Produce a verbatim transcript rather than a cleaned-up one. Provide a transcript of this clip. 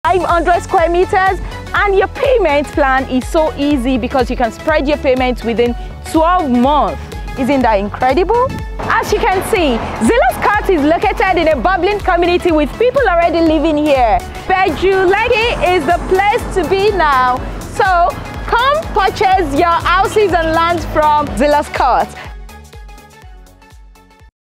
five hundred square meters, and your payment plan is so easy because you can spread your payments within twelve months. Isn't that incredible? As you can see, Zylus Court is located in a bubbling community with people already living here. Ibeju-Lekki is the place to be now. So come purchase your houses and lands from Zylus Court.